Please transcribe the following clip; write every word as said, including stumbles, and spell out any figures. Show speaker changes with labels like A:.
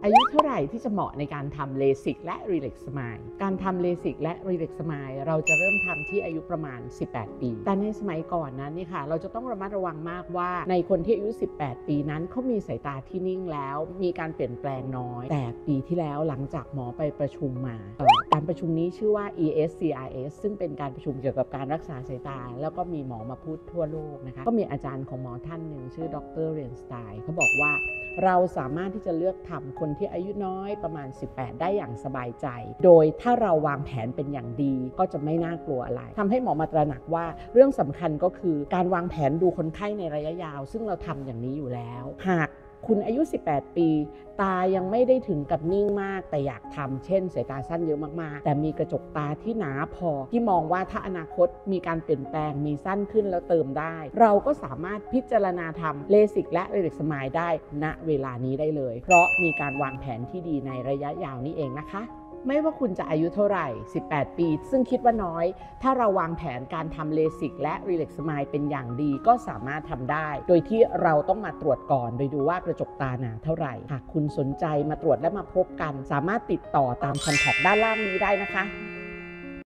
A: อายุเท่าไหร่ที่จะเหมาะในการทำเลสิกและรีแลกซ์สไมล์การทำเลสิกและรีแลกซ์สไมล์เราจะเริ่มทำที่อายุประมาณสิบแปดปีแต่ในสมัยก่อนนั้นนี่ค่ะเราจะต้องระมัดระวังมากว่าในคนที่อายุสิบแปดปีนั้นเขามีสายตาที่นิ่งแล้วมีการเปลี่ยนแปลงน้อยแต่ปีที่แล้วหลังจากหมอไปประชุมมาการประชุมนี้ชื่อว่า อี เอส ซี อาร์ เอส ซึ่งเป็นการประชุมเกี่ยวกับการรักษาสายตาแล้วก็มีหมอมาพูดทั่วโลกนะคะก็มีอาจารย์ของหมอท่านหนึ่งชื่อดรเรนสไตน์เขาบอกว่าเราสามารถที่จะเลือกทำคนที่อายุน้อยประมาณสิบแปดได้อย่างสบายใจโดยถ้าเราวางแผนเป็นอย่างดีก็จะไม่น่ากลัวอะไรทำให้หมอมาตระหนักว่าเรื่องสำคัญก็คือการวางแผนดูคนไข้ในระยะยาวซึ่งเราทำอย่างนี้อยู่แล้วหากคุณอายุสิบแปดปีตายังไม่ได้ถึงกับนิ่งมากแต่อยากทำเช่นสายตาสั้นเยอะมากๆแต่มีกระจกตาที่หนาพอที่มองว่าถ้าอนาคตมีการเปลี่ยนแปลงมีสั้นขึ้นแล้วเติมได้เราก็สามารถพิจารณาทำเลสิกและรีแลกซ์สไมล์ได้ณเวลานี้ได้เลยเพราะมีการวางแผนที่ดีในระยะยาวนี่เองนะคะไม่ว่าคุณจะอายุเท่าไหร่สิบแปดปีซึ่งคิดว่าน้อยถ้าเราวางแผนการทำเลสิกและรีแลกซ์สไมล์เป็นอย่างดีก็สามารถทำได้โดยที่เราต้องมาตรวจก่อนโดยดูว่ากระจกตาหนาเท่าไหร่หากคุณสนใจมาตรวจและมาพบกันสามารถติดต่อตามคอนแทคด้านล่างนี้ได้นะคะ